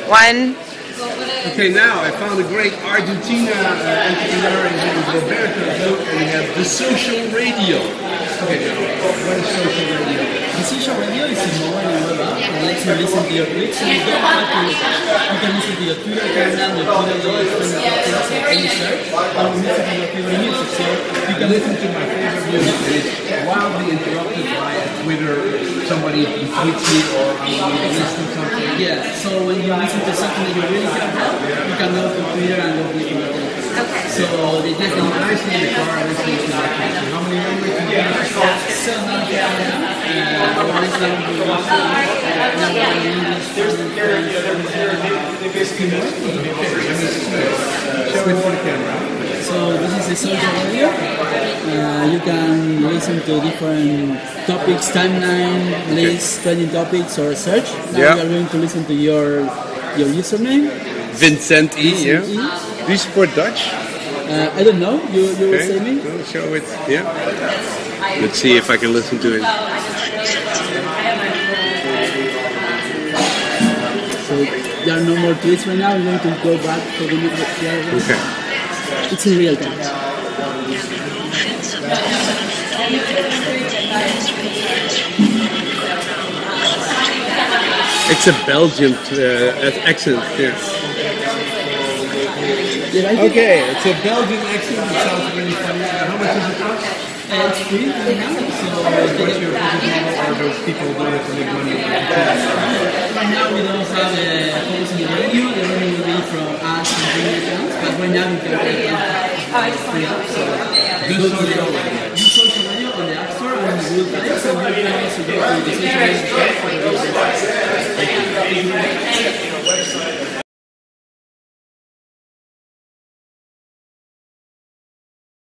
One. Okay, now I found a great Argentina entrepreneur named Roberto, and we have the social radio. Okay, now, what is social radio? The social radio is a mobile web app that lets you listen to your tweets, and you don't have to. You can listen to your Twitter account, your Twitter list, and any search, or listen to your favorite music. So You can listen to my favorite music, and it's wildly interrupted by a Twitter. Somebody tweets me, or I'm listening to something. yeah, so when you listen to something that you really care about, you can go to Twitter and go click on it. So they When I sit in the car, I listen to my music. How many languages do you have? 7 Show it for the camera. So this is the social radio. You can listen to different topics, timeline, lists, trending topics, or search. Now Yeah. we are going to listen to your username. Vincent E. Yeah. E. Do you support Dutch? I don't know. You will say me. We'll show it. Yeah. Let's see if I can listen to it. So there are no more tweets right now. We're going to go back for the next. Okay. It's in real time. It's a Belgian accent. Yeah. Did I think Okay, it's a Belgian accent. It sounds really funny. How much does it cost? it's free right now? So What's your business model? Or do people do it to make money? right now we don't have a focus on the radio. The revenue will be from ads and premium accounts. But right now we can get it free. So Good social radio. use social radio on the App Store and the Google Play. So you can also go to the social media store for the